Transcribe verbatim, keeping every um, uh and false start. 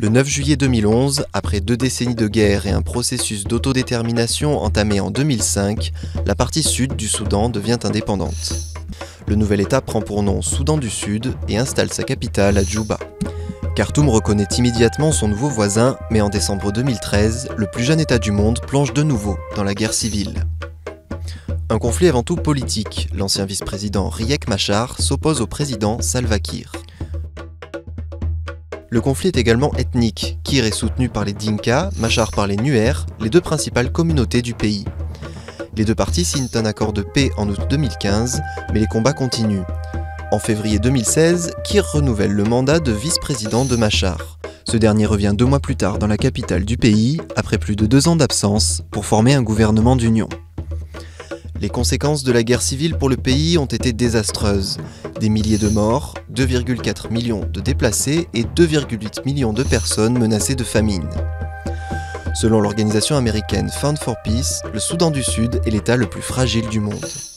Le neuf juillet deux mille onze, après deux décennies de guerre et un processus d'autodétermination entamé en deux mille cinq, la partie sud du Soudan devient indépendante. Le nouvel État prend pour nom Soudan du Sud et installe sa capitale à Djouba. Khartoum reconnaît immédiatement son nouveau voisin, mais en décembre deux mille treize, le plus jeune État du monde plonge de nouveau dans la guerre civile. Un conflit avant tout politique, l'ancien vice-président Riek Machar s'oppose au président Salva Kiir. Le conflit est également ethnique, Kiir est soutenu par les Dinka, Machar par les Nuer, les deux principales communautés du pays. Les deux parties signent un accord de paix en août deux mille quinze, mais les combats continuent. En février deux mille seize, Kiir renouvelle le mandat de vice-président de Machar. Ce dernier revient deux mois plus tard dans la capitale du pays, après plus de deux ans d'absence, pour former un gouvernement d'union. Les conséquences de la guerre civile pour le pays ont été désastreuses. Des milliers de morts, deux virgule quatre millions de déplacés et deux virgule huit millions de personnes menacées de famine. Selon l'organisation américaine Fund for Peace, le Soudan du Sud est l'État le plus fragile du monde.